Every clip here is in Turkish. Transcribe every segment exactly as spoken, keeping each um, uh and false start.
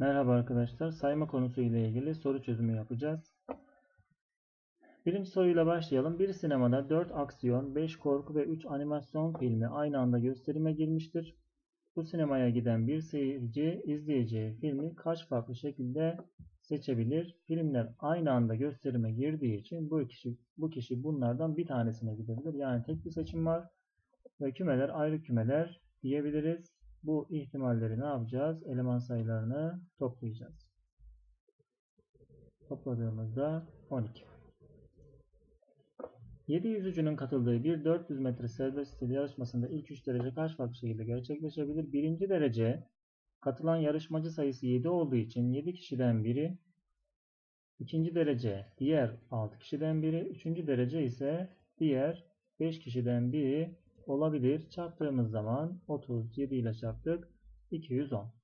Merhaba arkadaşlar. Sayma konusu ile ilgili soru çözümü yapacağız. Birinci soruyla başlayalım. Bir sinemada dört aksiyon, beş korku ve üç animasyon filmi aynı anda gösterime girmiştir. Bu sinemaya giden bir seyirci izleyeceği filmi kaç farklı şekilde seçebilir? Filmler aynı anda gösterime girdiği için bu kişi bu kişi bunlardan bir tanesine gidebilir. Yani tek bir seçim var ve kümeler ayrı kümeler diyebiliriz. Bu ihtimalleri ne yapacağız? Eleman sayılarını toplayacağız. Topladığımızda on iki. yedi yüzücünün katıldığı bir dört yüz metre serbest stil yarışmasında ilk üç derece kaç farklı şekilde gerçekleşebilir? Birinci derece katılan yarışmacı sayısı yedi olduğu için yedi kişiden biri, ikinci derece diğer altı kişiden biri, üçüncü derece ise diğer beş kişiden biri olabilir. Çarptığımız zaman otuz yedi ile çarptık, iki yüz on.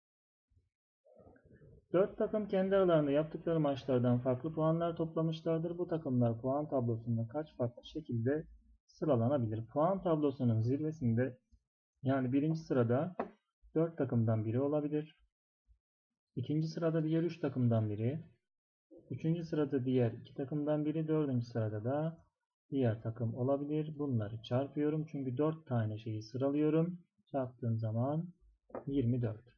dört takım kendi aralarında yaptıkları maçlardan farklı puanlar toplamışlardır. Bu takımlar puan tablosunda kaç farklı şekilde sıralanabilir? Puan tablosunun zirvesinde, yani birinci sırada dört takımdan biri olabilir. İkinci sırada diğer üç takımdan biri. Üçüncü sırada diğer iki takımdan biri. Dördüncü sırada da diğer takım olabilir. Bunları çarpıyorum çünkü dört tane şeyi sıralıyorum. Çarptığım zaman yirmi dört.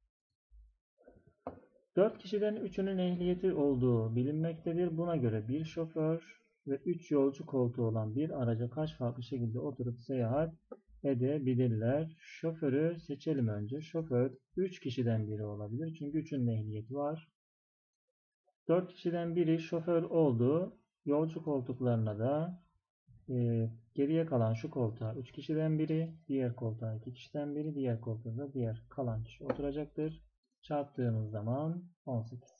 dört kişiden üçünün ehliyeti olduğu bilinmektedir. Buna göre bir şoför ve üç yolcu koltuğu olan bir araca kaç farklı şekilde oturup seyahat edebilirler? Şoförü seçelim önce. Şoför üç kişiden biri olabilir. Çünkü üçünün ehliyeti var. dört kişiden biri şoför oldu. Yolcu koltuklarına da e, geriye kalan şu koltuğa üç kişiden biri, diğer koltuğa iki kişiden biri, diğer koltuğa da diğer kalan kişi oturacaktır. Çarptığımız zaman on sekiz.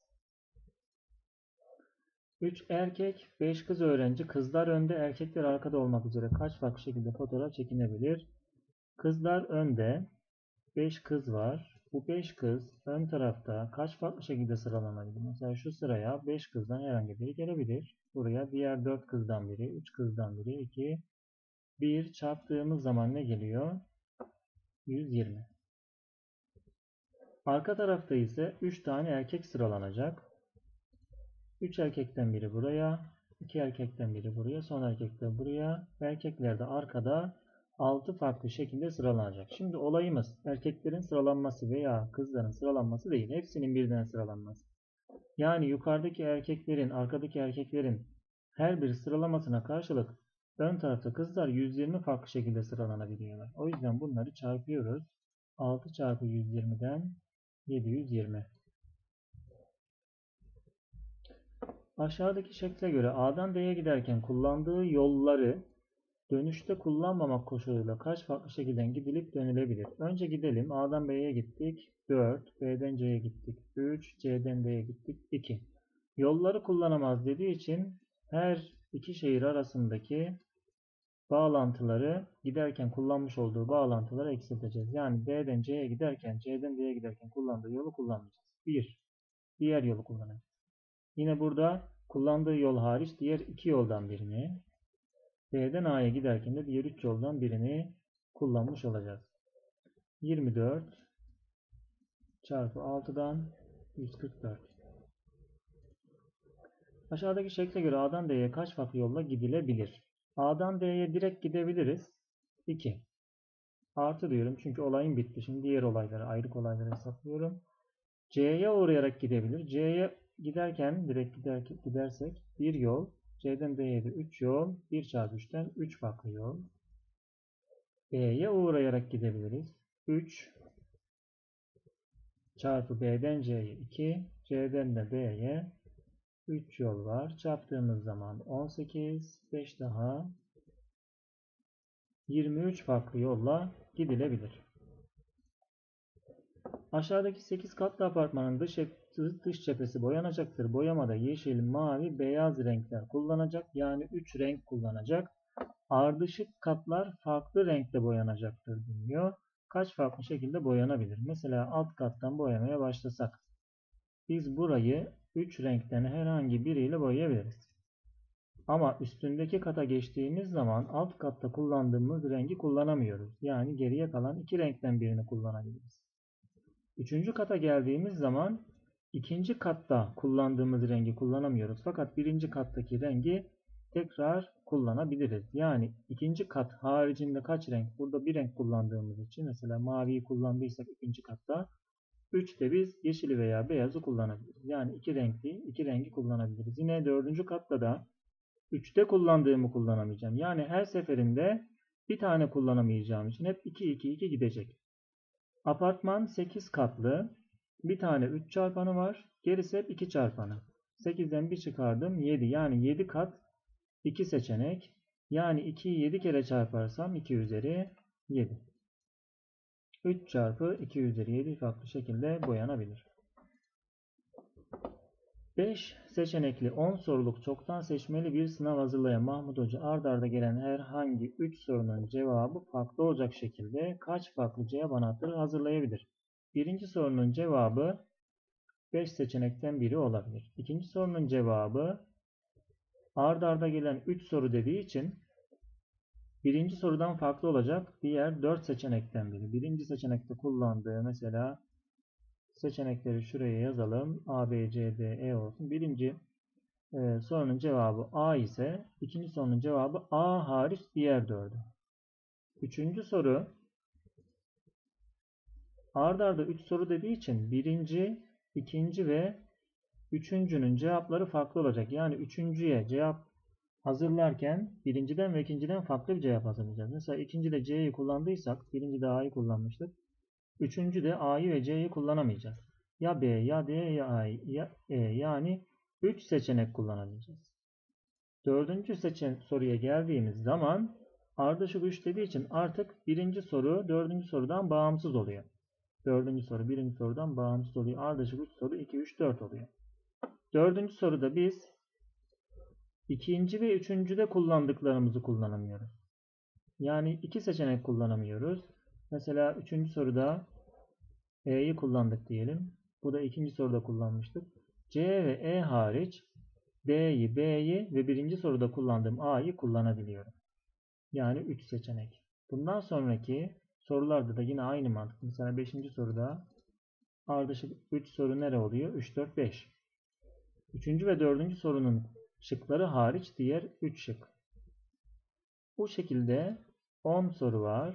üç erkek, beş kız öğrenci, kızlar önde, erkekler arkada olmak üzere kaç farklı şekilde fotoğraf çekinebilir? Kızlar önde, beş kız var. Bu beş kız ön tarafta kaç farklı şekilde sıralanabilir? Mesela şu sıraya beş kızdan herhangi biri gelebilir. Buraya diğer dört kızdan biri, üç kızdan biri, iki, bir çarptığımız zaman ne geliyor? yüz yirmi. Arka tarafta ise üç tane erkek sıralanacak. üç erkekten biri buraya, iki erkekten biri buraya, son erkek de buraya. Erkekler de arkada altı farklı şekilde sıralanacak. Şimdi olayımız erkeklerin sıralanması veya kızların sıralanması değil. Hepsinin birden sıralanması. Yani yukarıdaki erkeklerin, arkadaki erkeklerin her bir sıralamasına karşılık ön tarafta kızlar yüz yirmi farklı şekilde sıralanabiliyorlar. O yüzden bunları çarpıyoruz. altı çarpı yüz yirmiden yedi yüz yirmi. Aşağıdaki şekle göre A'dan D'ye giderken kullandığı yolları dönüşte kullanmamak koşuluyla kaç farklı şekilden gidilip dönülebilir? Önce gidelim. A'dan B'ye gittik. dört. B'den C'ye gittik. üç. C'den D'ye gittik. iki. Yolları kullanamaz dediği için her iki şehir arasındaki bağlantıları giderken kullanmış olduğu bağlantıları eksilteceğiz. Yani B'den C'ye giderken, C'den D'ye giderken kullandığı yolu kullanmayacağız. bir. Diğer yolu kullanacağız. Yine burada kullandığı yol hariç diğer iki yoldan birini, B'den A'ya giderken de diğer üç yoldan birini kullanmış olacağız. yirmi dört çarpı altıdan yüz kırk dört. Aşağıdaki şekle göre A'dan D'ye kaç farklı yolla gidilebilir? A'dan D'ye direkt gidebiliriz. iki. Artı diyorum çünkü olayım bitti. Şimdi diğer olayları, ayrık olayları hesaplıyorum. C'ye uğrayarak gidebilir. C'ye giderken, direkt giderken, gidersek bir yol. C'den D'ye de üç yol. bir çarpı üçten üç farklı yol. B'ye uğrayarak gidebiliriz. üç çarpı B'den C'ye iki. C'den de D'ye üç yol var. Çarptığımız zaman on sekiz. beş daha yirmi üç farklı yolla gidilebilir. Aşağıdaki sekiz katlı apartmanın dış, dış cephesi boyanacaktır. Boyamada yeşil, mavi, beyaz renkler kullanacak. Yani üç renk kullanacak. Ardışık katlar farklı renkte boyanacaktır deniliyor. Kaç farklı şekilde boyanabilir? Mesela alt kattan boyamaya başlasak. Biz burayı üç renkten herhangi biriyle boyayabiliriz. Ama üstündeki kata geçtiğimiz zaman alt katta kullandığımız rengi kullanamıyoruz. Yani geriye kalan iki renkten birini kullanabiliriz. Üçüncü kata geldiğimiz zaman ikinci katta kullandığımız rengi kullanamıyoruz. Fakat birinci kattaki rengi tekrar kullanabiliriz. Yani ikinci kat haricinde kaç renk? Burada bir renk kullandığımız için mesela maviyi kullandıysak ikinci katta üçte biz yeşili veya beyazı kullanabiliriz. Yani iki renkli iki rengi kullanabiliriz. Yine dördüncü katta da üçte kullandığımı kullanamayacağım. Yani her seferinde bir tane kullanamayacağım için hep iki iki iki gidecek. Apartman sekiz katlı. Bir tane üç çarpanı var. Gerisi hep iki çarpanı. sekizden bir çıkardım yedi. Yani yedi kat iki seçenek. Yani ikiyi yedi kere çarparsam iki üzeri yedi. üç çarpı iki üzeri yedi farklı şekilde boyanabilir. beş seçenekli on soruluk çoktan seçmeli bir sınav hazırlayan Mahmut Hoca ard arda gelen herhangi üç sorunun cevabı farklı olacak şekilde kaç farklı cevap anahtarı hazırlayabilir? Birinci sorunun cevabı beş seçenekten biri olabilir. İkinci sorunun cevabı ard arda gelen üç soru dediği için birinci sorudan farklı olacak diğer dört seçenekten biri. Birinci seçenekte kullandığı mesela seçenekleri şuraya yazalım. A, B, C, D, E olsun. Birinci e, sorunun cevabı A ise ikinci sorunun cevabı A hariç diğer dördü. Üçüncü soru ard arda üç soru dediği için birinci, ikinci ve üçüncünün cevapları farklı olacak. Yani üçüncüye cevap hazırlarken birinciden ve ikinciden farklı bir cevap hazırlayacağız. Mesela ikincide C'yi kullandıysak birincide A'yı kullanmıştık. Üçüncüde A'yı ve C'yi kullanamayacağız. Ya B, ya D, ya A, ya E. Yani üç seçenek kullanabileceğiz. Dördüncü seçen soruya geldiğimiz zaman ardışık üç dediği için artık birinci soru dördüncü sorudan bağımsız oluyor. Dördüncü soru birinci sorudan bağımsız oluyor. Ardışık üç soru iki, üç, dört oluyor. Dördüncü soruda biz ikinci ve üçüncüde kullandıklarımızı kullanamıyoruz. Yani iki seçenek kullanamıyoruz. Mesela üçüncü soruda E'yi kullandık diyelim. Bu da ikinci soruda kullanmıştık. C ve E hariç D'yi, B'yi ve birinci soruda kullandığım A'yı kullanabiliyorum. Yani üç seçenek. Bundan sonraki sorularda da yine aynı mantık. Mesela beşinci soruda ardışık üç soru nere oluyor? üç, dört, beş. üçüncü ve dördüncü sorunun şıkları hariç diğer üç şık. Bu şekilde on soru var.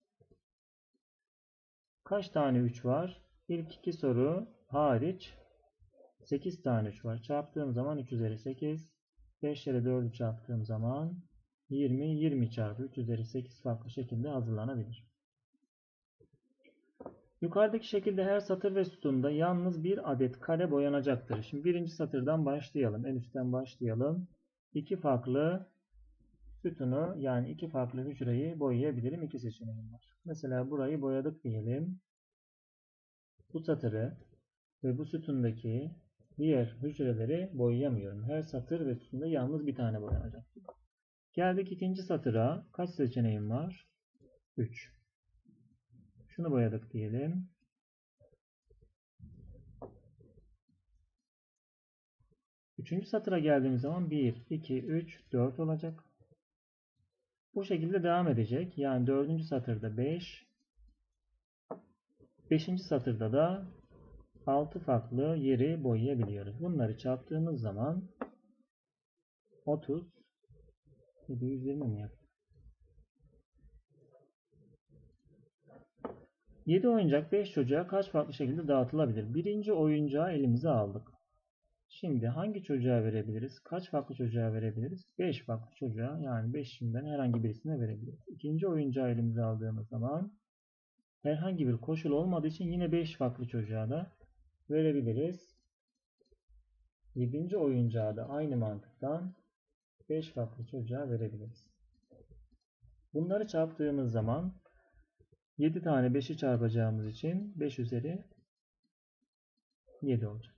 Kaç tane üç var? İlk iki soru hariç sekiz tane üç var. Çarptığım zaman üç üzeri sekiz. beş ile dördü çarptığım zaman yirmi. yirmi çarpı üç üzeri sekiz farklı şekilde hazırlanabilir. Yukarıdaki şekilde her satır ve sütunda yalnız bir adet kare boyanacaktır. Şimdi birinci satırdan başlayalım. En üstten başlayalım. İki farklı sütunu yani iki farklı hücreyi boyayabilirim. İki seçeneğim var. Mesela burayı boyadık diyelim. Bu satırı ve bu sütundaki diğer hücreleri boyayamıyorum. Her satır ve sütunda yalnız bir tane boyanacak. Geldik ikinci satıra. Kaç seçeneğim var? üç. Şunu boyadık diyelim. Üçüncü satıra geldiğimiz zaman bir, iki, üç, dört olacak. Bu şekilde devam edecek. Yani dördüncü satırda beş. Beşinci satırda da altı farklı yeri boyayabiliyoruz. Bunları çarptığımız zaman otuz, yüz yirmi mi yapıyor? yedi oyuncak beş çocuğa kaç farklı şekilde dağıtılabilir? Birinci oyuncağı elimize aldık. Şimdi hangi çocuğa verebiliriz? Kaç farklı çocuğa verebiliriz? beş farklı çocuğa, yani beşinden herhangi birisine verebiliriz. İkinci oyuncağı elimize aldığımız zaman herhangi bir koşul olmadığı için yine beş farklı çocuğa da verebiliriz. yedinci oyuncağı da aynı mantıktan beş farklı çocuğa verebiliriz. Bunları çarptığımız zaman yedi tane beşi çarpacağımız için beş üzeri yedi olacak.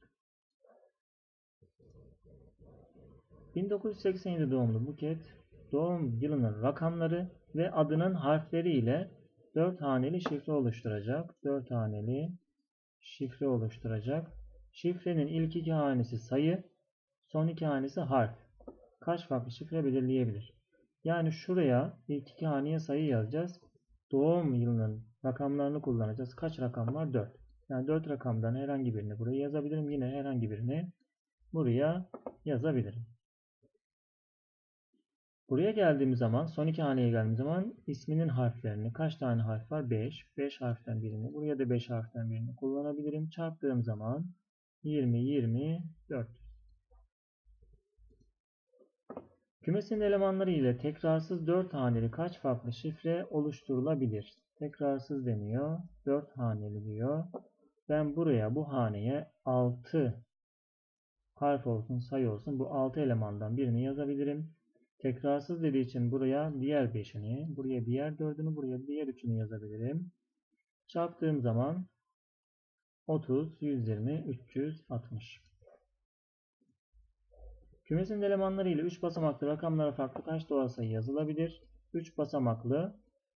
bin dokuz yüz seksen yedi doğumlu Buket, doğum yılının rakamları ve adının harfleri ile dört haneli şifre oluşturacak. dört haneli şifre oluşturacak. Şifrenin ilk iki hanesi sayı, son iki hanesi harf. Kaç farklı şifre belirleyebilir? Yani şuraya ilk iki haneye sayı yazacağız. Doğum yılının rakamlarını kullanacağız. Kaç rakam var? dört. Yani dört rakamdan herhangi birini buraya yazabilirim. Yine herhangi birini buraya yazabilirim. Buraya geldiğim zaman, son iki haneye geldiğim zaman isminin harflerini, kaç tane harf var? beş. beş harften birini, buraya da beş harften birini kullanabilirim. Çarptığım zaman yirmi, yirmi, dört. Kümesin elemanları ile tekrarsız dört haneli kaç farklı şifre oluşturulabilir? Tekrarsız deniyor. dört haneli diyor. Ben buraya, bu haneye altı harf olsun, sayı olsun. Bu altı elemandan birini yazabilirim. Tekrarsız dediği için buraya diğer beşini, buraya diğer dördünü, buraya diğer üçünü yazabilirim. Çarptığım zaman otuz, yüz yirmi, üç yüz altmış. Kümesin elemanları ile üç basamaklı rakamlara farklı kaç doğal sayı yazılabilir? üç basamaklı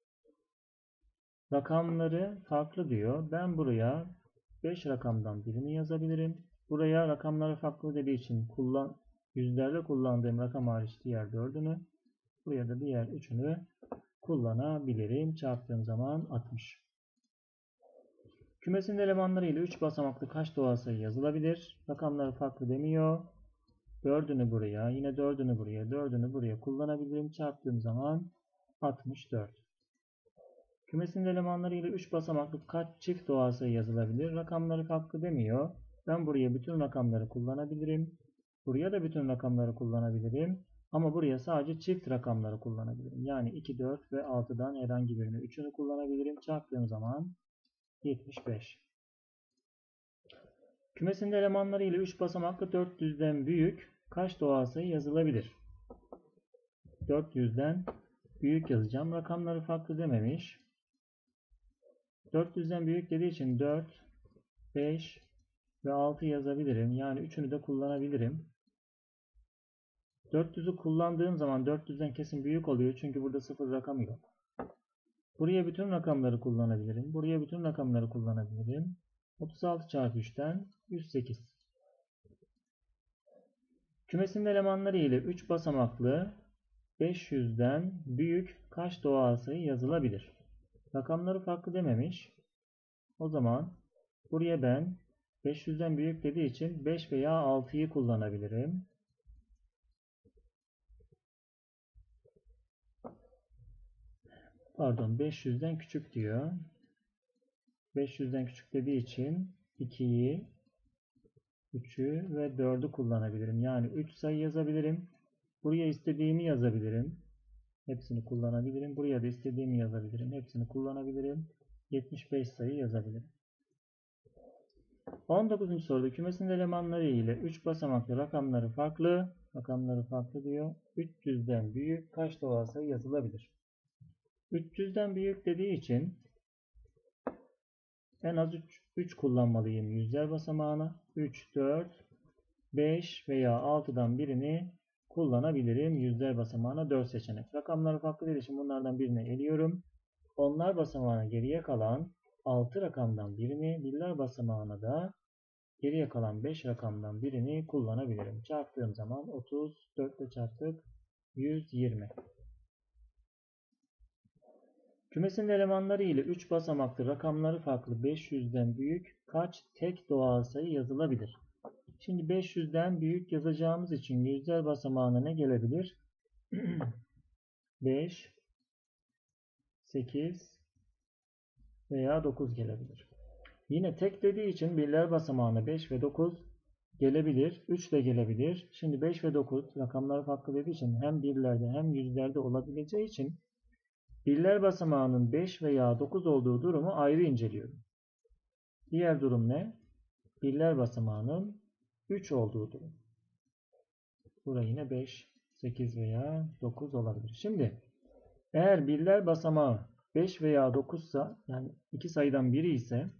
rakamları farklı diyor. Ben buraya beş rakamdan birini yazabilirim. Buraya rakamları farklı dediği için kullan, yüzlerde kullandığım rakam hariç diğer dördünü, buraya da diğer üçünü kullanabilirim. Çarptığım zaman altmış. Kümesin elemanları ile üç basamaklı kaç doğal sayı yazılabilir? Rakamları farklı demiyor. dördünü buraya, yine dördünü buraya, dördünü buraya kullanabilirim. Çarptığım zaman altmış dört. Kümesin elemanları ile üç basamaklı kaç çift doğal sayı yazılabilir? Rakamları farklı demiyor. Ben buraya bütün rakamları kullanabilirim. Buraya da bütün rakamları kullanabilirim. Ama buraya sadece çift rakamları kullanabilirim. Yani iki, dört ve altıdan herhangi birini, üçünü kullanabilirim. Çarptığım zaman yetmiş beş. Kümesin elemanları ile üç basamaklı dört yüzden büyük kaç doğal sayı yazılabilir? dört yüzden büyük yazacağım. Rakamları farklı dememiş. dört yüzden büyük dediği için dört, beş ve altı yazabilirim. Yani üçünü de kullanabilirim. dört yüzü kullandığım zaman dört yüzden kesin büyük oluyor. Çünkü burada sıfır rakamı yok. Buraya bütün rakamları kullanabilirim. Buraya bütün rakamları kullanabilirim. otuz altı çarpı üçten yüz sekiz. Kümesin elemanları ile üç basamaklı beş yüzden büyük kaç doğal sayı yazılabilir? Rakamları farklı dememiş. O zaman buraya ben beş yüzden büyük dediği için beş veya altıyı kullanabilirim. Pardon, beş yüzden küçük diyor. beş yüzden küçük dediği için ikiyi, üçü ve dördü kullanabilirim. Yani üç sayı yazabilirim. Buraya istediğimi yazabilirim. Hepsini kullanabilirim. Buraya da istediğimi yazabilirim. Hepsini kullanabilirim. yetmiş beş sayı yazabilirim. on dokuzuncu soruda kümesin elemanları ile üç basamaklı rakamları farklı. Rakamları farklı diyor. üç yüzden büyük kaç doğal sayı yazılabilir? üç yüzden büyük dediği için en az üç, üç kullanmalıyım yüzler basamağına. üç, dört, beş veya altıdan birini kullanabilirim. Yüzler basamağına dört seçenek. Rakamları farklı dediği için bunlardan birini eliyorum. Onlar basamağına geriye kalan altı rakamdan birini, birler basamağına da geriye kalan beş rakamdan birini kullanabilirim. Çarptığım zaman otuz, dört ile çarptık, yüz yirmi. Kümesin elemanları ile üç basamaklı rakamları farklı beş yüzden büyük kaç tek doğal sayı yazılabilir? Şimdi beş yüzden büyük yazacağımız için yüzler basamağına ne gelebilir? beş, sekiz veya dokuz gelebilir. Yine tek dediği için birler basamağına beş ve dokuz gelebilir. üç de gelebilir. Şimdi beş ve dokuz rakamlar farklı dediği için hem birlerde hem yüzlerde olabileceği için birler basamağının beş veya dokuz olduğu durumu ayrı inceliyorum. Diğer durum ne? Birler basamağının üç olduğu durum. Burası yine beş, sekiz veya dokuz olabilir. Şimdi eğer birler basamağı beş veya dokuz ise, yani iki sayıdan biri ise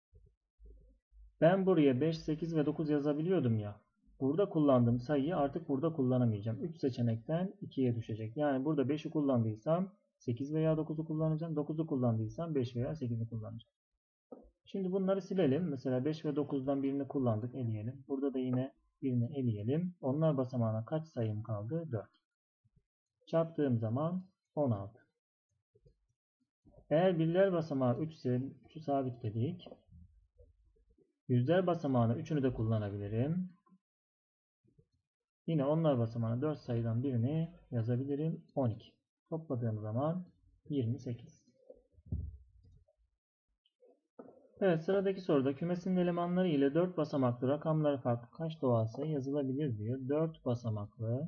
ben buraya beş, sekiz ve dokuz yazabiliyordum ya. Burada kullandığım sayıyı artık burada kullanamayacağım. üç seçenekten ikiye düşecek. Yani burada beşi kullandıysam sekiz veya dokuzu kullanacağım. dokuzu kullandıysam beş veya sekizi kullanacağım. Şimdi bunları silelim. Mesela beş ve dokuzdan birini kullandık. Eleyelim. Burada da yine birini eleyelim. Onlar basamağına kaç sayım kaldı? dört. Çarptığım zaman on altı. Eğer birler basamağı üç ise üçü sabit dedik. Yüzler basamağına üçünü de kullanabilirim. Yine onlar basamağına dört sayıdan birini yazabilirim. on iki. Topladığım zaman yirmi sekiz. Evet, sıradaki soruda kümesin elemanları ile dört basamaklı rakamları farklı kaç doğal sayı yazılabilir diyor. dört basamaklı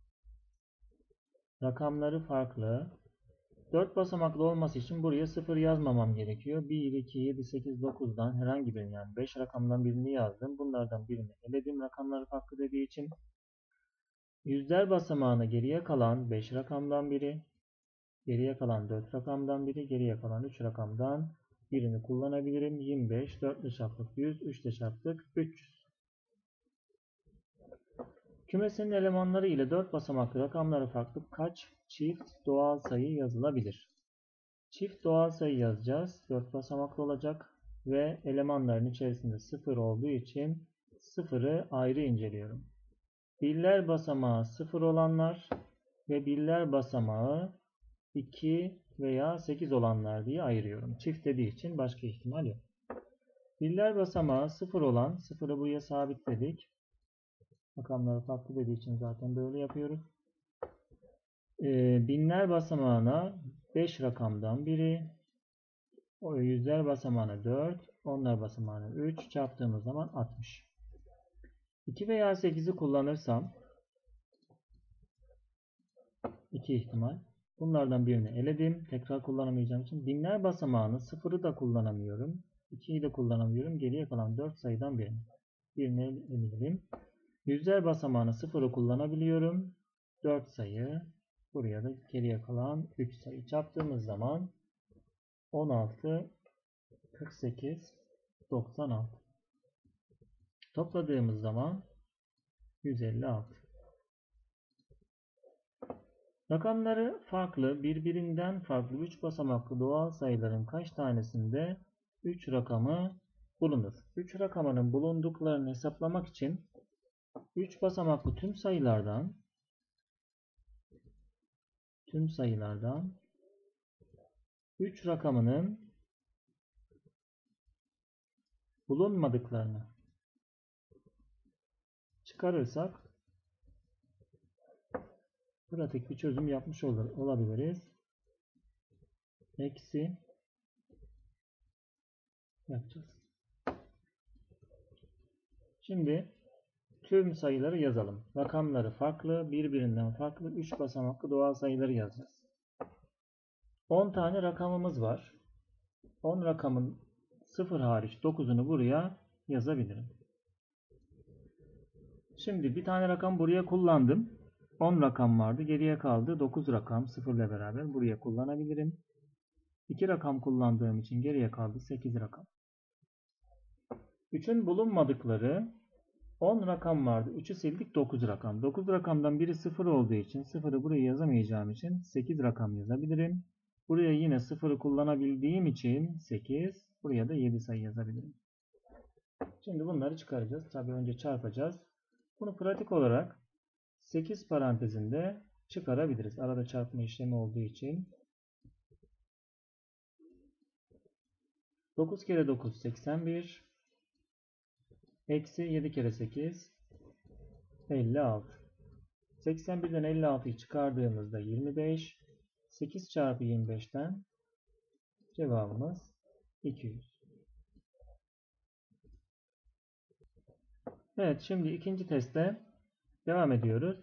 rakamları farklı. dört basamaklı olması için buraya sıfır yazmamam gerekiyor. bir, iki, yedi, sekiz, dokuzdan herhangi birini, yani beş rakamdan birini yazdım. Bunlardan birini eledim rakamları farklı dediği için. Yüzler basamağına geriye kalan beş rakamdan biri, geriye kalan dört rakamdan biri, geriye kalan üç rakamdan birini kullanabilirim. yirmi beş, dört ile çarptık yüz, üç ile çarptık üç yüz. Kümesinin elemanları ile dört basamaklı rakamları farklı kaç çift doğal sayı yazılabilir? Çift doğal sayı yazacağız. dört basamaklı olacak ve elemanların içerisinde sıfır olduğu için sıfırı ayrı inceliyorum. Birler basamağı sıfır olanlar ve birler basamağı iki veya sekiz olanlar diye ayırıyorum. Çift dediği için başka ihtimal yok. Birler basamağı sıfır olan, sıfırı buraya sabitledik. Rakamları farklı dediği için zaten böyle yapıyoruz. Ee, binler basamağına beş rakamdan biri, o yüzler basamağına dört, onlar basamağına üç çarptığımız zaman altmış. iki veya sekizi kullanırsam iki ihtimal. Bunlardan birini eledim. Tekrar kullanamayacağım için. Binler basamağını sıfırı da kullanamıyorum. ikiyi de kullanamıyorum. Geriye kalan dört sayıdan birini. Birini eledim. Yüzler basamağını sıfırı kullanabiliyorum. dört sayı. Buraya da geriye kalan üç sayı. Çarptığımız zaman on altı, kırk sekiz, doksan altı. Topladığımız zaman yüz elli altı. Rakamları farklı, birbirinden farklı üç basamaklı doğal sayıların kaç tanesinde üç rakamı bulunur? üç rakamının bulunduklarını hesaplamak için üç basamaklı tüm sayılardan tüm sayılardan üç rakamının bulunmadıklarını çıkarırsak pratik bir çözüm yapmış olur, olabiliriz. Eksi yapacağız. Şimdi tüm sayıları yazalım. Rakamları farklı, birbirinden farklı üç basamaklı doğal sayıları yazacağız. on tane rakamımız var. on rakamın sıfır hariç dokuzunu buraya yazabilirim. Şimdi bir tane rakam buraya kullandım. on rakam vardı. Geriye kaldı dokuz rakam sıfır ile beraber buraya kullanabilirim. iki rakam kullandığım için geriye kaldı sekiz rakam. üçün bulunmadıkları on rakam vardı. üçü sildik, dokuz rakam. dokuz rakamdan biri sıfır olduğu için sıfırı buraya yazamayacağım için sekiz rakam yazabilirim. Buraya yine sıfırı kullanabildiğim için sekiz. Buraya da yedi sayı yazabilirim. Şimdi bunları çıkaracağız. Tabii önce çarpacağız. Bunu pratik olarak sekiz parantezinde çıkarabiliriz. Arada çarpma işlemi olduğu için. dokuz kere dokuz seksen bir. Eksi yedi kere sekiz elli altı. seksen birden elli altıyı çıkardığımızda yirmi beş. sekiz çarpı yirmi beşten cevabımız iki yüz. Evet, şimdi ikinci testte devam ediyoruz.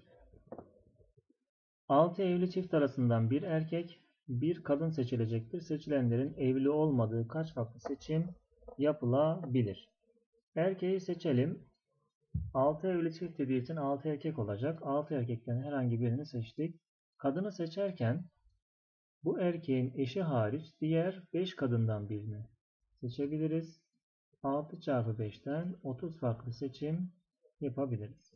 altı evli çift arasından bir erkek, bir kadın seçilecektir. Seçilenlerin evli olmadığı kaç farklı seçim yapılabilir? Erkeği seçelim. altı evli çift dediği için altı erkek olacak. altı erkekten herhangi birini seçtik. Kadını seçerken bu erkeğin eşi hariç diğer beş kadından birini seçebiliriz. altı çarpı beşten otuz farklı seçim yapabiliriz.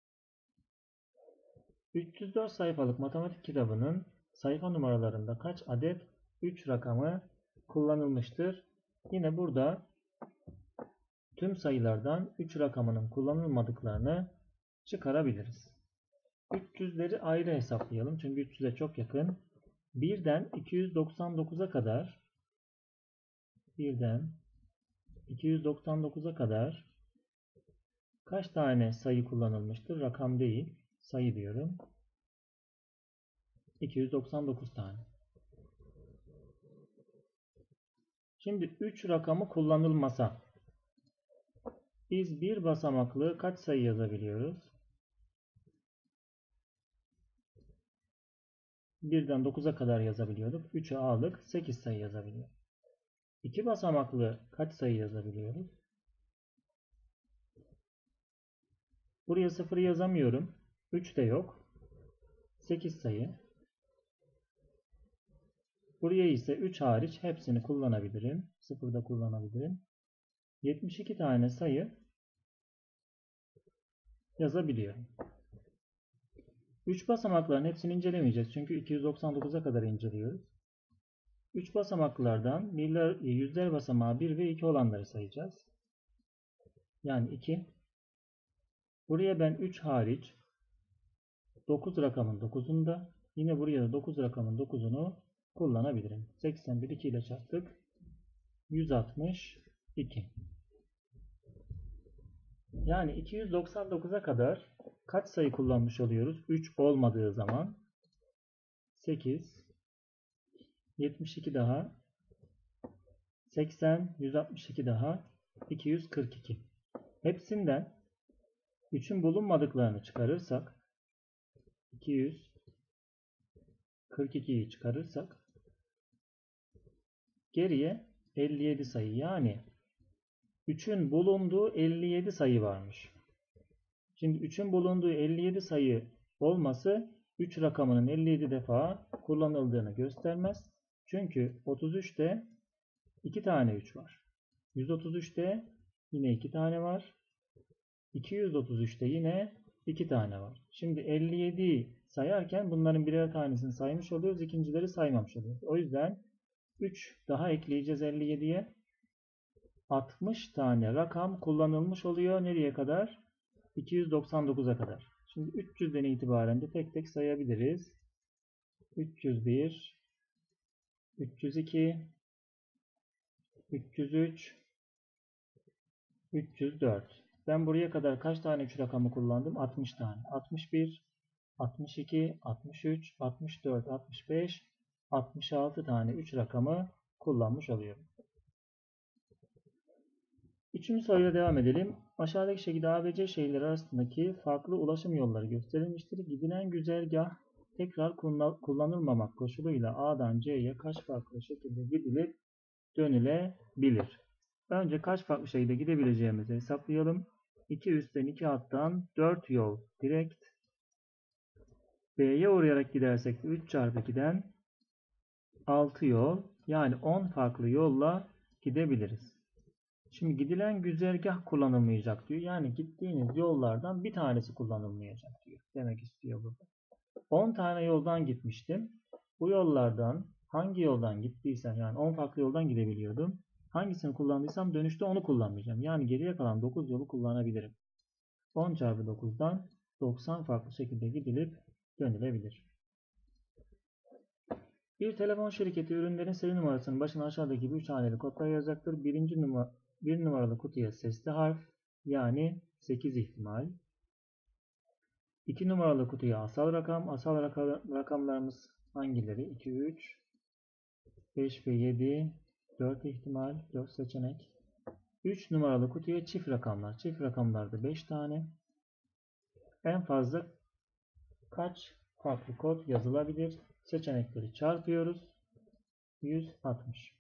üç yüz dört sayfalık matematik kitabının sayfa numaralarında kaç adet üç rakamı kullanılmıştır? Yine burada tüm sayılardan üç rakamının kullanılmadıklarını çıkarabiliriz. üç yüzleri ayrı hesaplayalım çünkü üç yüze çok yakın. birden iki yüz doksan dokuza kadar birden iki yüz doksan dokuza kadar kaç tane sayı kullanılmıştır? Rakam değil, sayı diyorum. iki yüz doksan dokuz tane. Şimdi üç rakamı kullanılmasa biz bir basamaklı kaç sayı yazabiliyoruz? birden dokuza kadar yazabiliyorduk. üçü aldık, sekiz sayı yazabiliyoruz. iki basamaklı kaç sayı yazabiliyoruz? Buraya sıfır yazamıyorum. üç de yok. sekiz sayı. Buraya ise üç hariç hepsini kullanabilirim. sıfır da kullanabilirim. yetmiş iki tane sayı yazabiliyorum. üç basamakların hepsini incelemeyeceğiz. Çünkü iki yüz doksan dokuza kadar inceliyoruz. üç basamaklardan birler, yüzler basamağı bir ve iki olanları sayacağız. Yani iki. Buraya ben üç hariç dokuz rakamın dokuzunda, yine buraya da dokuz rakamın dokuzunu kullanabilirim. seksen bir iki ile çarptık. yüz altmış iki. Yani iki yüz doksan dokuza kadar kaç sayı kullanmış oluyoruz? üç olmadığı zaman sekiz, yetmiş iki daha, seksen, yüz altmış iki daha, iki yüz kırk iki. Hepsinden üçün bulunmadıklarını çıkarırsak, iki yüz kırk ikiyi çıkarırsak geriye elli yedi sayı, yani üçün bulunduğu elli yedi sayı varmış. Şimdi üçün bulunduğu elli yedi sayı olması üç rakamının elli yedi defa kullanıldığını göstermez. Çünkü otuz üçte iki tane üç var. yüz otuz üçte yine iki tane var. iki yüz otuz üçte yine iki tane var. Şimdi elli yediyi sayarken bunların birer tanesini saymış oluyoruz. İkincileri saymamış oluyoruz. O yüzden üç daha ekleyeceğiz elli yediye. altmış tane rakam kullanılmış oluyor. Nereye kadar? iki yüz doksan dokuza kadar. Şimdi üç yüzden itibaren de tek tek sayabiliriz. üç yüz bir, üç yüz iki, üç yüz üç, üç yüz dört. Ben buraya kadar kaç tane üç rakamı kullandım? altmış tane. altmış bir, altmış iki, altmış üç, altmış dört, altmış beş, altmış altı tane üç rakamı kullanmış oluyorum. Üçüncü soruyla devam edelim. Aşağıdaki şekilde A ve C şehirleri arasındaki farklı ulaşım yolları gösterilmiştir. Gidilen güzergah tekrar kullanılmamak koşuluyla A'dan C'ye kaç farklı şekilde gidilip dönülebilir? Önce kaç farklı şekilde gidebileceğimizi hesaplayalım. iki üstten iki alttan dört yol direkt. B'ye uğrayarak gidersek de üç çarpı ikiden altı yol, yani on farklı yolla gidebiliriz. Şimdi gidilen güzergah kullanılmayacak diyor. Yani gittiğiniz yollardan bir tanesi kullanılmayacak diyor. Demek istiyor burada. on tane yoldan gitmiştim. Bu yollardan hangi yoldan gittiysem, yani on farklı yoldan gidebiliyordum. Hangisini kullandıysam dönüşte onu kullanmayacağım. Yani geriye kalan dokuz yolu kullanabilirim. on çarpı dokuzdan doksan farklı şekilde gidilip dönülebilir. Bir telefon şirketi ürünlerin seri numarasının başına aşağıdaki gibi üç haneli kodlar yazacaktır. Birinci numara, bir numaralı kutuya sesli harf, yani sekiz ihtimal. iki numaralı kutuya asal rakam. Asal rakamlarımız hangileri? iki, üç, beş ve yedi. dört ihtimal, dört seçenek. üç numaralı kutuya çift rakamlar. Çift rakamlarda beş tane. En fazla kaç farklı kod yazılabilir? Seçenekleri çarpıyoruz. yüz altmış.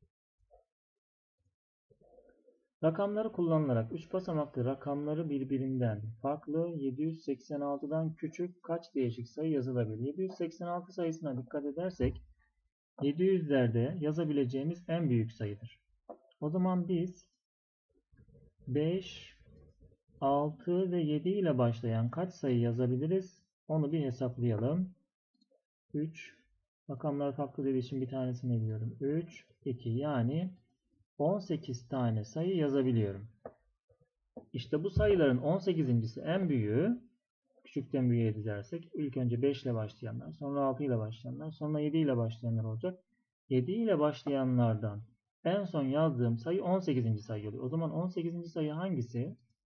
Rakamları kullanılarak üç basamaklı rakamları birbirinden farklı yedi yüz seksen altıdan küçük kaç değişik sayı yazılabilir? yedi yüz seksen altı sayısına dikkat edersek yedi yüzlerde yazabileceğimiz en büyük sayıdır. O zaman biz beş, altı ve yedi ile başlayan kaç sayı yazabiliriz? Onu bir hesaplayalım. üç, rakamlar farklı dediği için bir tanesini biliyorum. üç, iki, yani on sekiz tane sayı yazabiliyorum. İşte bu sayıların on sekizincisi en büyüğü, küçükten büyüğe dizersek ilk önce beş ile başlayanlar, sonra altı ile başlayanlar, sonra yedi ile başlayanlar olacak. yedi ile başlayanlardan En son yazdığım sayı on sekizinci sayı oluyor. O zaman on sekizinci sayı hangisi?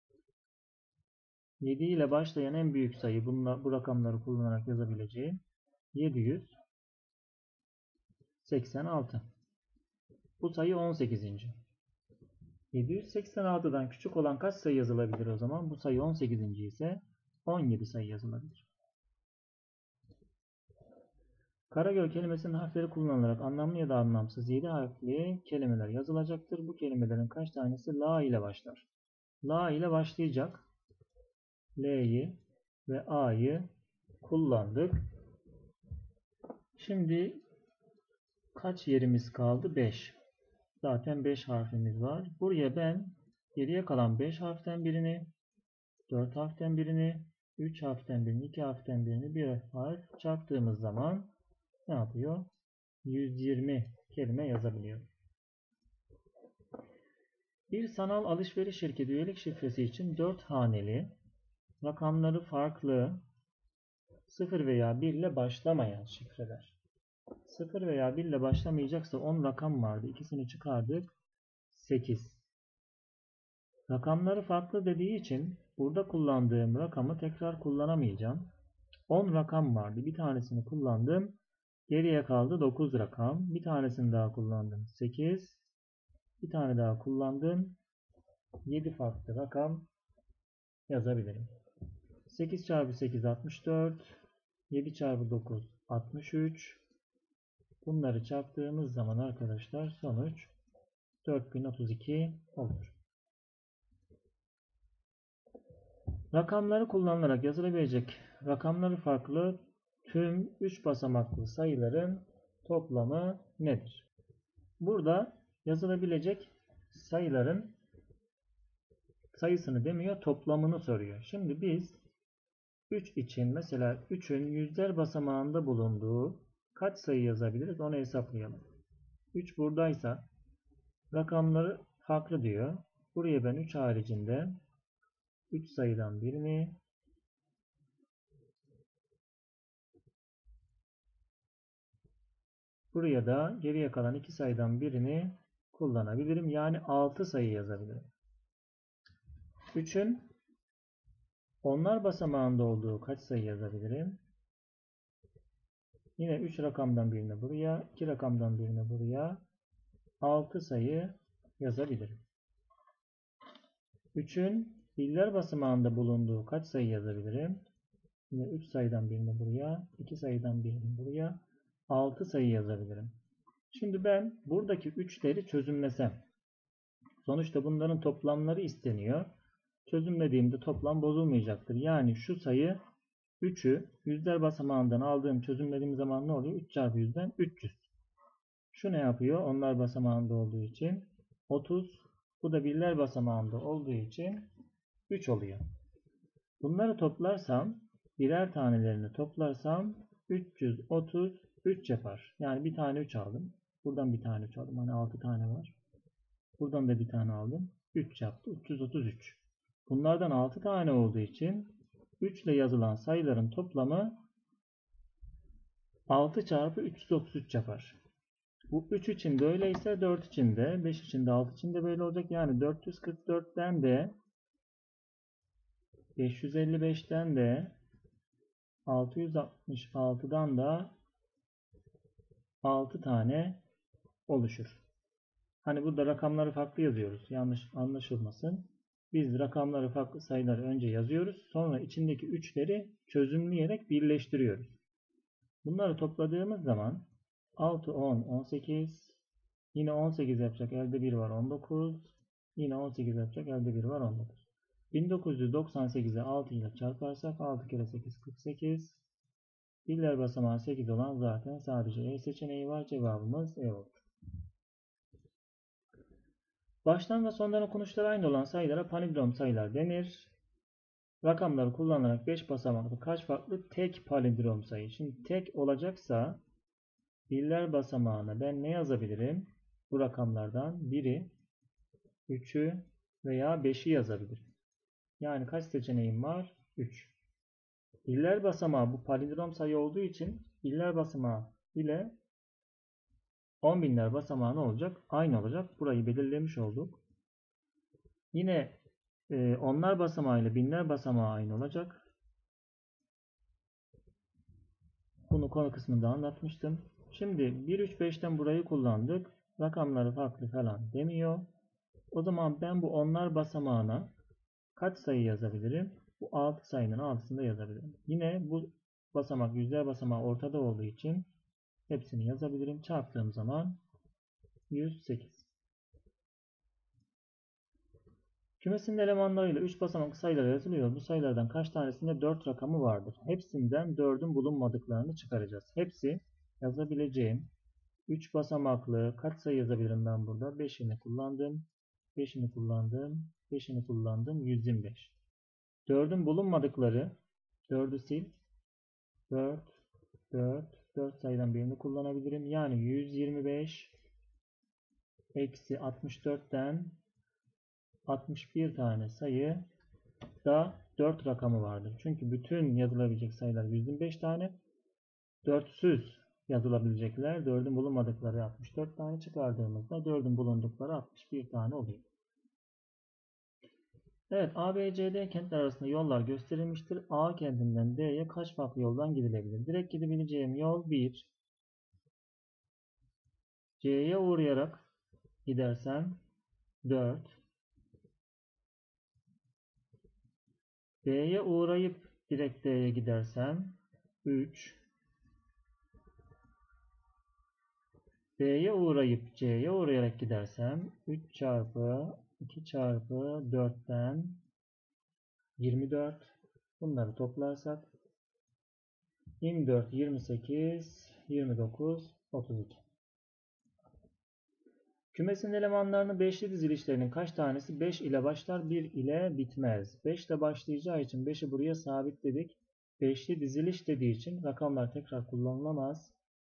yedi ile başlayan en büyük sayı. Bunla, bu rakamları kullanarak yazabileceğim. yedi yüz seksen altı. Bu sayı on sekizinci. yedi yüz seksen altıdan küçük olan kaç sayı yazılabilir o zaman? Bu sayı on sekizinci ise on yedi sayı yazılabilir. Karagöl kelimesinin harfleri kullanılarak anlamlı ya da anlamsız yedi harfli kelimeler yazılacaktır. Bu kelimelerin kaç tanesi la ile başlar? La ile başlayacak. L'yi ve A'yı kullandık. Şimdi kaç yerimiz kaldı? beş. Zaten beş harfimiz var. Buraya ben geriye kalan beş harften birini, dört harften birini, üç harften birini, iki harften birini bir harf çarptığımız zaman ne yapıyor? yüz yirmi kelime yazabiliyor. Bir sanal alışveriş şirketi üyelik şifresi için dört haneli, rakamları farklı, sıfır veya bir ile başlamayan şifreler. sıfır veya bir ile başlamayacaksa on rakam vardı. İkisini çıkardık. sekiz. Rakamları farklı dediği için burada kullandığım rakamı tekrar kullanamayacağım. on rakam vardı. Bir tanesini kullandım. Geriye kaldı dokuz rakam. Bir tanesini daha kullandım. sekiz. Bir tane daha kullandım. yedi farklı rakam yazabilirim. sekiz çarpı sekiz altmış dört. yedi çarpı dokuz altmış üç. Bunları çarptığımız zaman arkadaşlar sonuç dört bin otuz iki olur. Rakamları kullanılarak yazılabilecek rakamları farklı tüm üç basamaklı sayıların toplamı nedir? Burada yazılabilecek sayıların sayısını demiyor, toplamını soruyor. Şimdi biz üç için mesela üçün yüzler basamağında bulunduğu kaç sayı yazabiliriz onu hesaplayalım. üç buradaysa rakamları farklı diyor. Buraya ben üç haricinde üç sayıdan birini, buraya da geriye kalan iki sayıdan birini kullanabilirim. Yani altı sayı yazabilirim. üçün onlar basamağında olduğu kaç sayı yazabilirim? Yine üç rakamdan birini buraya, iki rakamdan birini buraya, altı sayı yazabilirim. üçün birler basamağında bulunduğu kaç sayı yazabilirim? Yine üç sayıdan birini buraya, iki sayıdan birini buraya, altı sayı yazabilirim. Şimdi ben buradaki üçleri çözümlesem, sonuçta bunların toplamları isteniyor. Çözümlediğimde toplam bozulmayacaktır. Yani şu sayı üçü yüzler basamağından aldığım çözümlediğim zaman ne oluyor? üç çarpı yüzden üç yüz. Şu ne yapıyor? Onlar basamağında olduğu için otuz. Bu da birler basamağında olduğu için üç oluyor. Bunları toplarsam, birer tanelerini toplarsam üç yüz otuz üç yapar. Yani bir tane üç aldım. Buradan bir tane üç aldım. Hani altı tane var. Buradan da bir tane aldım. üç yaptı. üç yüz otuz üç. Bunlardan altı tane olduğu için üç ile yazılan sayıların toplamı altı çarpı üç yüz otuz üç yapar. Bu üç için böyleyse dört için de, beş için de, altı için de böyle olacak. Yani dört yüz kırk dörtten de, beş yüz elli beşten de, altı yüz altmış altıdan da altı tane oluşur. Hani burada rakamları farklı yazıyoruz. Yanlış anlaşılmasın. Biz rakamları farklı sayıları önce yazıyoruz. Sonra içindeki üçleri çözümleyerek birleştiriyoruz. Bunları topladığımız zaman altı, on, on sekiz, yine on sekiz yapacak elde bir var on dokuz, yine on sekiz yapacak elde bir var on dokuz. bin dokuz yüz doksan sekizi altı ile çarparsak altı kere sekiz kırk sekiz. Birler basamağı sekiz olan zaten sadece E seçeneği var. Cevabımız E olur. Baştan ve sondan okunuşları aynı olan sayılara palindrom sayılar denir. Rakamları kullanarak beş basamaklı kaç farklı tek palindrom sayı. Şimdi tek olacaksa birler basamağına ben ne yazabilirim? Bu rakamlardan biri, üçü veya beşi yazabilirim. Yani kaç seçeneğim var? üç. Birler basamağı bu palindrom sayı olduğu için birler basamağı ile on binler basamağı ne olacak? Aynı olacak. Burayı belirlemiş olduk. Yine e, onlar basamağı ile binler basamağı aynı olacak. Bunu konu kısmında anlatmıştım. Şimdi bir, üç, beşten burayı kullandık. Rakamları farklı falan demiyor. O zaman ben bu onlar basamağına kaç sayı yazabilirim? Bu altı sayının altısında yazabilirim. Yine bu basamak yüzler basamağı ortada olduğu için hepsini yazabilirim. Çarptığım zaman yüz sekiz. Kümesinin elemanlarıyla üç basamaklı sayılar yazılıyor. Bu sayılardan kaç tanesinde dört rakamı vardır? Hepsinden dördün bulunmadıklarını çıkaracağız. Hepsi yazabileceğim üç basamaklı kaç sayı yazabilirim ben burada? beşini kullandım. beşini kullandım. beşini kullandım. yüz yirmi beş. dördün bulunmadıkları dördü sil. dört, dört, dört sayıdan birini kullanabilirim. Yani yüz yirmi beş eksi altmış dörtten altmış bir tane sayı da dört rakamı vardır. Çünkü bütün yazılabilecek sayılar yüz yirmi beş tane. dörtsüz yazılabilecekler dördün bulunmadıkları altmış dört tane çıkardığımızda dördün bulundukları altmış bir tane oluyor. Evet, A, B, C, D kentler arasında yollar gösterilmiştir. A kentinden D'ye kaç farklı yoldan gidilebilir? Direkt gidebileceğim yol bir. C'ye uğrayarak gidersem dört. B'ye uğrayıp direkt D'ye gidersem üç. B'ye uğrayıp C'ye uğrayarak gidersem üç çarpı iki çarpı dörtten yirmi dört. Bunları toplarsak yirmi dört, yirmi sekiz, yirmi dokuz, otuz iki. Kümesin elemanlarının beşli dizilişlerinin kaç tanesi beş ile başlar, bir ile bitmez? beş ile başlayacağı için beşi buraya sabitledik. beşli diziliş dediği için rakamlar tekrar kullanılamaz.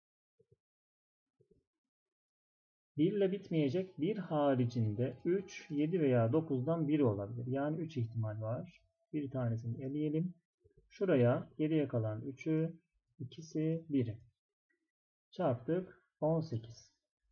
bir ile bitmeyecek. bir haricinde üç, yedi veya dokuzdan biri olabilir. Yani üç ihtimal var. Bir tanesini eleyelim. Şuraya geriye kalan üçü, ikisi, biri. Çarptık. on sekiz.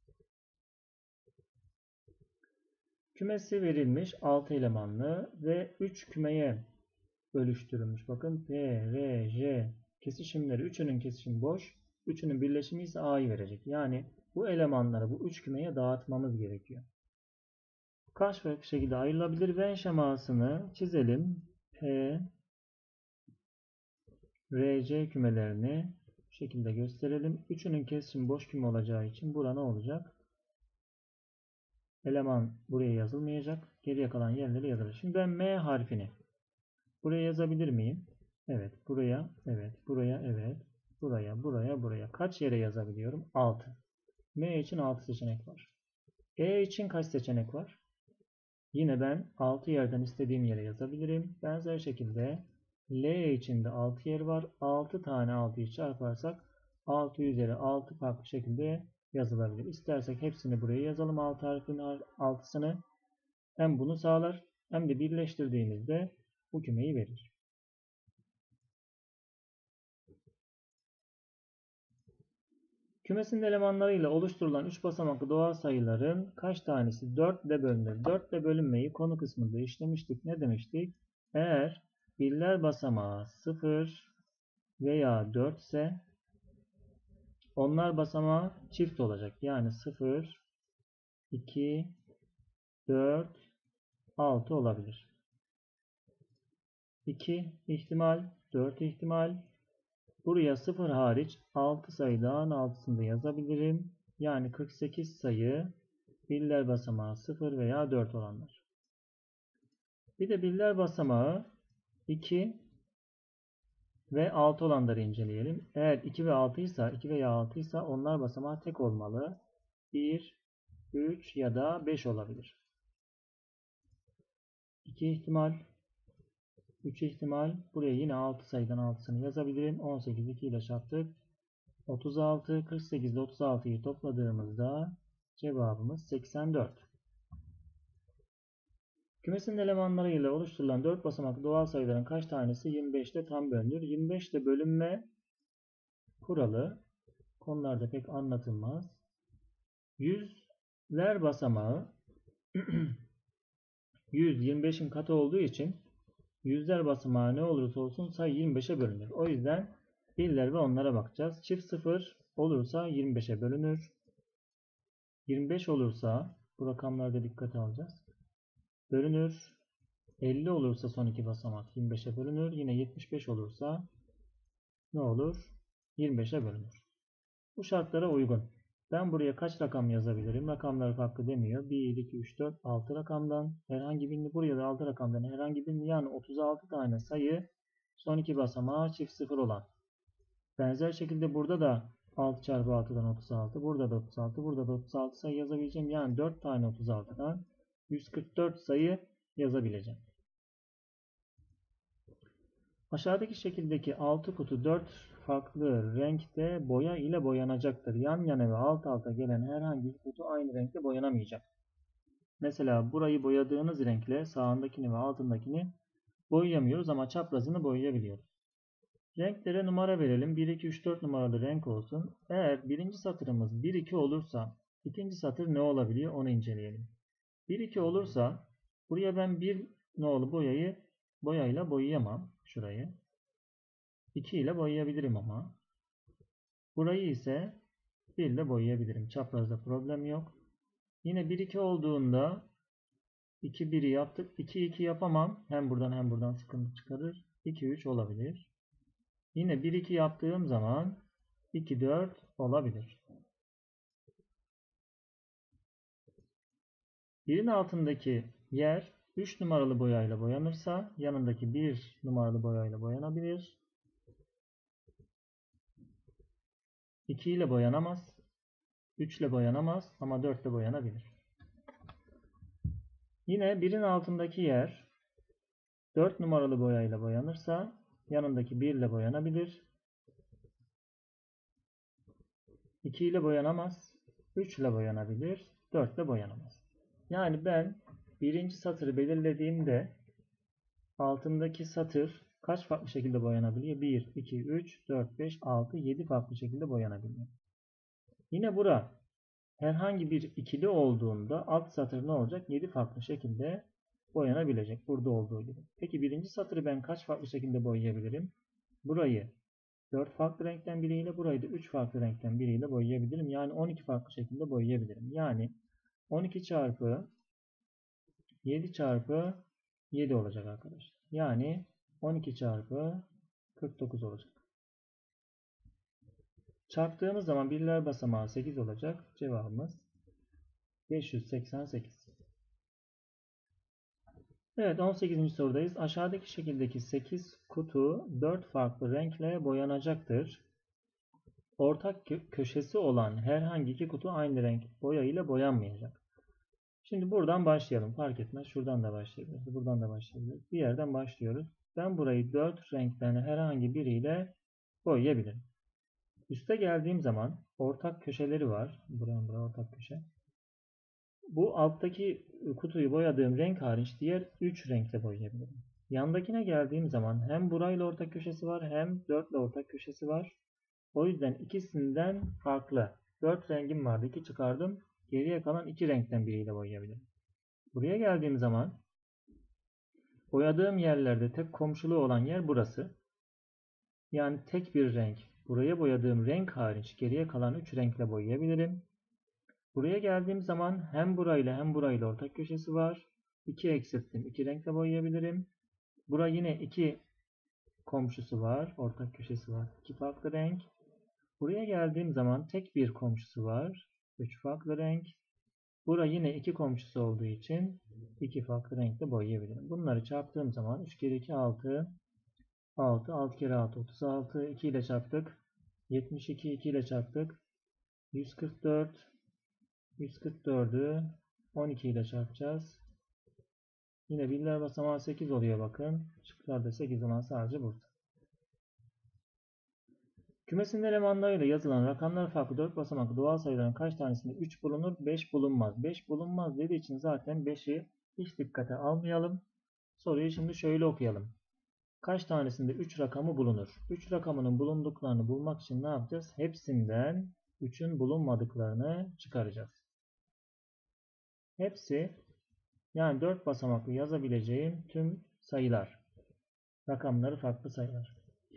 Kümesi verilmiş altı elemanlı ve üç kümeye bölüştürülmüş. Bakın P, R, J kesişimleri üçünün kesişimi boş. Üçünün birleşimi ise A'yı verecek. Yani bu elemanları bu üç kümeye dağıtmamız gerekiyor. Kaç farklı şekilde ayrılabilir? Venn şemasını çizelim. P, R, C kümelerini bu şekilde gösterelim. Üçünün kesişimi boş küme olacağı için bura ne olacak? Eleman buraya yazılmayacak. Geriye kalan yerlere yazılır. Şimdi ben M harfini buraya yazabilir miyim? Evet. Buraya, evet. Buraya, evet. Buraya, buraya, buraya. Kaç yere yazabiliyorum? altı. M için altı seçenek var. E için kaç seçenek var? Yine ben altı yerden istediğim yere yazabilirim. Benzer şekilde L için de altı yer var. altı tane altıyı çarparsak altı üzeri altı farklı şekilde yazılabilir. İstersek hepsini buraya yazalım. altı harfinin altısını. Hem bunu sağlar hem de birleştirdiğimizde bu kümeyi verir. Kümesin elemanlarıyla oluşturulan üç basamaklı doğal sayıların kaç tanesi dört ile bölünür? dört ile bölünmeyi konu kısmında işlemiştik. Ne demiştik? Eğer birler basamağı sıfır veya dört ise onlar basamağı çift olacak. Yani sıfır, iki, dört, altı olabilir. iki ihtimal, dört ihtimal. Buraya sıfır hariç altı sayıdan altısını da yazabilirim. Yani kırk sekiz sayı birler basamağı sıfır veya dört olanlar. Bir de birler basamağı iki ve altı olanları inceleyelim. Eğer iki ve altı ise, iki veya altı ise onlar basamağı tek olmalı. bir, üç ya da beş olabilir. iki ihtimal, üç ihtimal. Buraya yine altı sayıdan altısını yazabilirim. on sekiz iki ile çarptık. otuz altı, kırk sekiz ile otuz altıyı topladığımızda cevabımız seksen dört. Kümesin elemanlarıyla oluşturulan dört basamaklı doğal sayıların kaç tanesi yirmi beş ile tam bölünür? yirmi beş ile bölünme kuralı konularda pek anlatılmaz. Yüzler basamağı yüz yirmi beşin katı olduğu için yüzler basamağı ne olursa olsun sayı yirmi beşe bölünür. O yüzden birler ve onlara bakacağız. Çift sıfır olursa yirmi beşe bölünür. yirmi beş olursa bu rakamlarda dikkate alacağız. Bölünür. elli olursa son iki basamak yirmi beşe bölünür. Yine yetmiş beş olursa ne olur? yirmi beşe bölünür. Bu şartlara uygun. Ben buraya kaç rakam yazabilirim? Rakamlar farklı demiyor. bir, iki, üç, dört, altı rakamdan herhangi birini, buraya da altı rakamdan herhangi birini, yani otuz altı tane sayı son iki basamağı çift sıfır olan. Benzer şekilde burada da altı çarpı altıdan otuz altı, burada da otuz altı, burada da otuz altı sayı yazabileceğim. Yani dört tane otuz altıdan yüz kırk dört sayı yazabileceğim. Aşağıdaki şekildeki altı kutu dört farklı renkte boya ile boyanacaktır. Yan yana ve alt alta gelen herhangi bir kutu aynı renkte boyanamayacak. Mesela burayı boyadığınız renkle sağındakini ve altındakini boyayamıyoruz ama çaprazını boyayabiliyoruz. Renklere numara verelim. bir, iki, üç, dört numaralı renk olsun. Eğer birinci satırımız bir, iki olursa ikinci satır ne olabiliyor onu inceleyelim. bir, iki olursa buraya ben bir nolu boyayı boyayla boyayamam. Şurayı. iki ile boyayabilirim ama. Burayı ise bir ile boyayabilirim. Çaprazda problem yok. Yine bir, iki olduğunda iki, biri yaptık. iki, iki yapamam. Hem buradan hem buradan sıkıntı çıkarır. iki, üç olabilir. Yine bir, iki yaptığım zaman iki, dört olabilir. birin altındaki yer üç numaralı boyayla boyanırsa yanındaki bir numaralı boyayla boyanabilir. iki ile boyanamaz. üç ile boyanamaz ama dört ile boyanabilir. Yine birin altındaki yer dört numaralı boyayla boyanırsa yanındaki bir ile boyanabilir. iki ile boyanamaz. üç ile boyanabilir. dört ile boyanamaz. Yani ben birinci satırı belirlediğimde altındaki satır kaç farklı şekilde boyanabiliyor? bir, iki, üç, dört, beş, altı, yedi farklı şekilde boyanabiliyor. Yine bura herhangi bir ikili olduğunda alt satır ne olacak? yedi farklı şekilde boyanabilecek. Burada olduğu gibi. Peki birinci satırı ben kaç farklı şekilde boyayabilirim? Burayı dört farklı renkten biriyle, burayı da üç farklı renkten biriyle boyayabilirim. Yani on iki farklı şekilde boyayabilirim. Yani on iki çarpı yedi çarpı yedi olacak arkadaşlar. Yani on iki çarpı kırk dokuz olacak. Çarptığımız zaman birler basamağı sekiz olacak. Cevabımız beş yüz seksen sekiz. Evet, on sekizinci sorudayız. Aşağıdaki şekildeki sekiz kutu dört farklı renkle boyanacaktır. Ortak köşesi olan herhangi iki kutu aynı renk boya ile boyanmayacak. Şimdi buradan başlayalım. Fark etmez. Şuradan da başlayabiliriz. Buradan da başlayabiliriz. Bir yerden başlıyoruz. Ben burayı dört renkten herhangi biriyle boyayabilirim. Üste geldiğim zaman ortak köşeleri var. Buranın buraya ortak köşe. Bu alttaki kutuyu boyadığım renk hariç diğer üç renkle boyayabilirim. Yandakine geldiğim zaman hem burayla ortak köşesi var hem dört ile ortak köşesi var. O yüzden ikisinden farklı. dört rengim vardı. iki çıkardım. Geriye kalan iki renkten biriyle boyayabilirim. Buraya geldiğim zaman boyadığım yerlerde tek komşuluğu olan yer burası. Yani tek bir renk. Buraya boyadığım renk hariç geriye kalan üç renkle boyayabilirim. Buraya geldiğim zaman hem burayla hem burayla ortak köşesi var. iki eksilttim. iki renkle boyayabilirim. Bura yine iki komşusu var. Ortak köşesi var. iki farklı renk. Buraya geldiğim zaman tek bir komşusu var. üç farklı renk. Bura yine iki komşusu olduğu için iki farklı renkle boyayabilirim. Bunları çarptığım zaman üç kere iki altı. altı. altı kere altı otuz altı. iki ile çarptık. yetmiş iki. iki ile çarptık. yüz kırk dört. yüz kırk dördü on iki ile çarpacağız. Yine birler basamağı sekiz oluyor bakın. Şıklarda sekiz olan sadece burada. Kümesinin elemanlarıyla yazılan rakamlar farklı dört basamaklı doğal sayıların kaç tanesinde üç bulunur, beş bulunmaz. beş bulunmaz dediği için zaten beşi hiç dikkate almayalım. Soruyu şimdi şöyle okuyalım. Kaç tanesinde üç rakamı bulunur? üç rakamının bulunduklarını bulmak için ne yapacağız? Hepsinden üçün bulunmadıklarını çıkaracağız. Hepsi yani dört basamaklı yazabileceğim tüm sayılar. Rakamları farklı sayılar.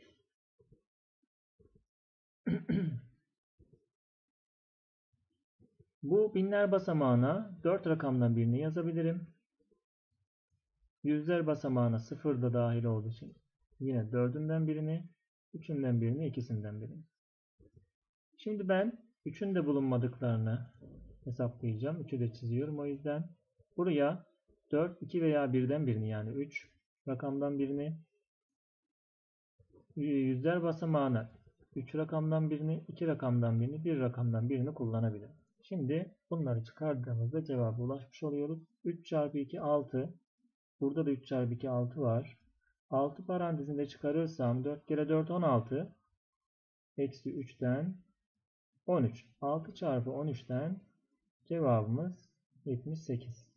Bu binler basamağına dört rakamdan birini yazabilirim. Yüzler basamağına sıfır da dahil olduğu için yine dördünden birini, üçünden birini, ikisinden birini. Şimdi ben üçün de bulunmadıklarını hesaplayacağım. üçü de çiziyorum. O yüzden buraya dört, iki veya birden birini yani üç rakamdan birini, yüzler basamağına üç rakamdan birini, iki rakamdan birini, bir rakamdan birini kullanabilirim. Şimdi bunları çıkardığımızda cevaba ulaşmış oluyoruz. üç çarpı iki altı. Burada da üç çarpı iki altı var. altı parantezinde çıkarırsam dört kere dört on altı. Eksi üçten on üç. altı çarpı on üçten cevabımız yetmiş sekiz.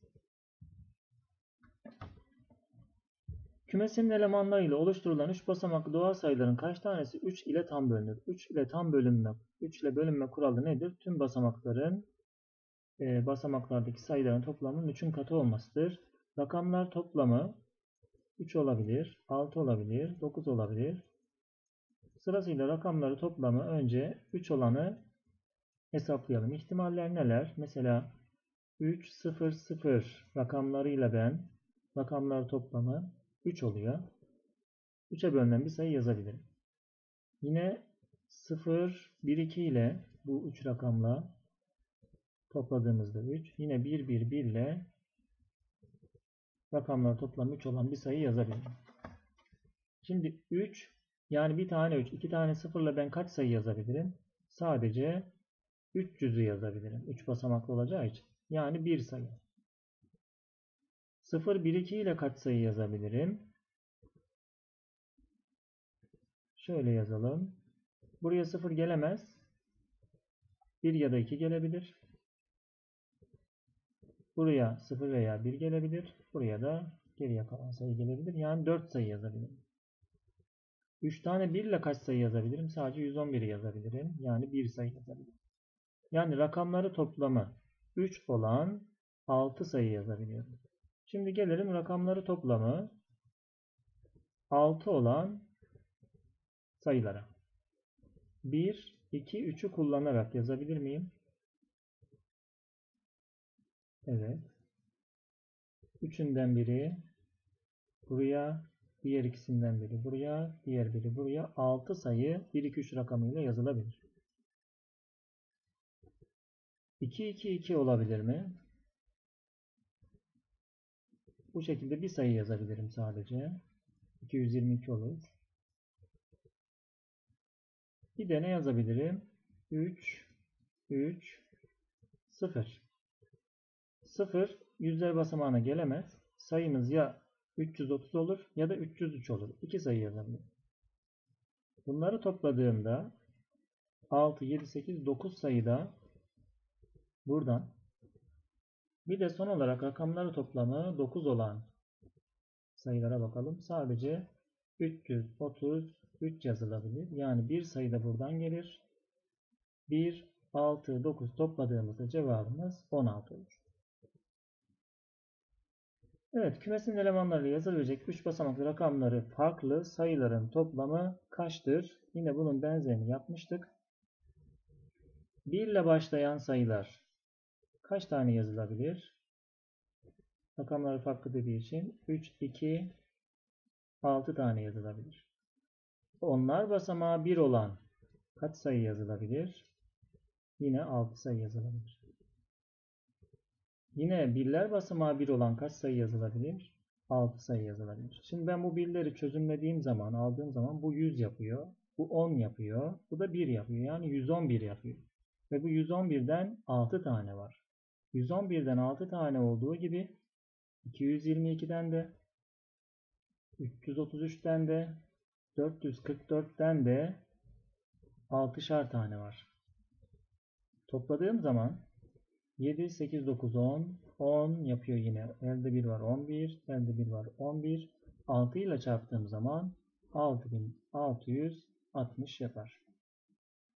Kümesinin elemanlarıyla oluşturulan üç basamaklı doğal sayıların kaç tanesi üç ile tam bölünür? üç ile tam bölünme, üç ile bölünme kuralı nedir? Tüm basamakların e, basamaklardaki sayıların toplamının üçün katı olmasıdır. Rakamlar toplamı üç olabilir, altı olabilir, dokuz olabilir. Sırasıyla rakamları toplamı önce üç olanı hesaplayalım. İhtimaller neler? Mesela üç, sıfır, sıfır rakamlarıyla ben rakamlar toplamı üç oluyor. üçe bölünen bir sayı yazabilirim. Yine sıfır, bir, iki ile bu üç rakamla topladığımızda üç. Yine bir, bir, bir ile rakamlar toplamı üç olan bir sayı yazabilirim. Şimdi üç yani bir tane üç, iki tane sıfır ile ben kaç sayı yazabilirim? Sadece üç yüzü yazabilirim. üç basamaklı olacağı için. Yani bir sayı. sıfır, bir, iki ile kaç sayı yazabilirim? Şöyle yazalım. Buraya sıfır gelemez. bir ya da iki gelebilir. Buraya sıfır veya bir gelebilir. Buraya da geriye kalan sayı gelebilir. Yani dört sayı yazabilirim. üç tane bir ile kaç sayı yazabilirim? Sadece yüz on bir'i yazabilirim. Yani bir sayı yazabilirim. Yani rakamları toplamı üç olan altı sayı yazabiliyorum. Şimdi gelelim rakamları toplamı altı olan sayılara. bir, iki, üçü kullanarak yazabilir miyim? Evet. üçünden biri buraya, diğer ikisinden biri buraya, diğer biri buraya. altı sayı bir, iki, üç rakamıyla yazılabilir. iki, iki, iki olabilir mi? Bu şekilde bir sayı yazabilirim sadece. iki yüz yirmi iki olur. Bir de ne yazabilirim? üç, üç, sıfır. sıfır yüzler basamağına gelemez. Sayımız ya üç yüz otuz olur ya da üç yüz üç olur. İki sayı yazabilirim. Bunları topladığımda altı, yedi, sekiz, dokuz sayıda buradan. Bir de son olarak rakamları toplamı dokuz olan sayılara bakalım. Sadece üç yüz otuz üç yazılabilir. Yani bir sayı da buradan gelir. bir, altı, dokuz topladığımızda cevabımız on altı olur. Evet, kümesin elemanlarıyla yazılabilecek üç basamaklı rakamları farklı sayıların toplamı kaçtır? Yine bunun benzerini yapmıştık. bir ile başlayan sayılar kaç tane yazılabilir? Rakamları farklı dediği için üç, iki, altı tane yazılabilir. Onlar basamağı bir olan kaç sayı yazılabilir? Yine altı sayı yazılabilir. Yine birler basamağı bir olan kaç sayı yazılabilir? altı sayı yazılabilir. Şimdi ben bu birleri çözümlediğim zaman, aldığım zaman bu yüz yapıyor. Bu on yapıyor. Bu da bir yapıyor. Yani yüz on bir yapıyor. Ve bu yüz on birden altı tane var. yüz on birden altı tane olduğu gibi iki yüz yirmi ikiden de, üç yüz otuz üçten de, dört yüz kırk dörtten de altışar tane var. Topladığım zaman yedi, sekiz, dokuz, on. on yapıyor yine. Elde bir var on bir. Elde bir var on bir. altı ile çarptığım zaman altı bin altı yüz altmış yapar.